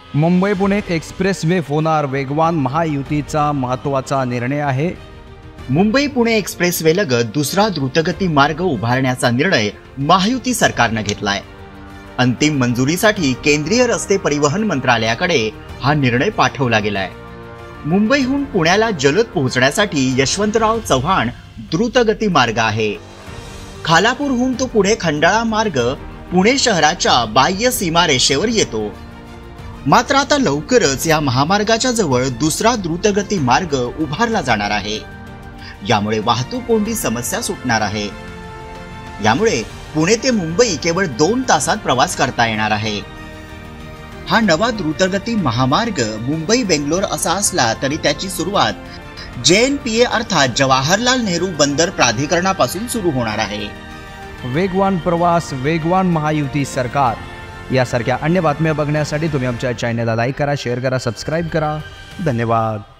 Mumbai Pune expressway होणार वेगवान, महायुतीचा महत्त्वाचा निर्णय आहे। मुंबई पुणे एक्सप्रेसवे लगत दुसरा द्रुतगती मार्ग उभारण्याचा निर्णय महायुती सरकारने घेतलाय। अंतिम मंजुरीसाठी केंद्रीय रस्ते परिवहन मंत्रालयाकडे हा निर्णय पाठवला गेलाय। मुंबईहून पुण्याला जलद पोहोचण्यासाठी यशवंतराव चव्हाण द्रुतगती मार्ग आहे। खालापूरहून तो पुढे खंडाळा मार्ग पुणे शहराच्या बाह्य सीमारेषेवर येतो। मात्र आता लवकरच या महामार्गाच्या जवळ दुसरा द्रुतगती मार्ग उभारला जाणार आहे। यामुळे वाहतूक कोंडी समस्या सुटणार आहे। यामुळे पुणे ते मुंबई केवळ 2 तासात प्रवास करता येणार आहे। हा नवा द्रुतगती महामार्ग मुंबई बेंगलोर असा असला तरी त्याची सुरुवात JNPA अर्थात जवाहरलाल नेहरू बंदर प्राधिकरणापासून सुरू होणार आहे। वेगवान प्रवास, वेगवान महायुती सरकार यासारख्या अन्य बातम्या बघण्यासाठी तुम्ही आमच्या चॅनलला लाईक करा, शेअर करा, सबस्क्राईब करा। धन्यवाद।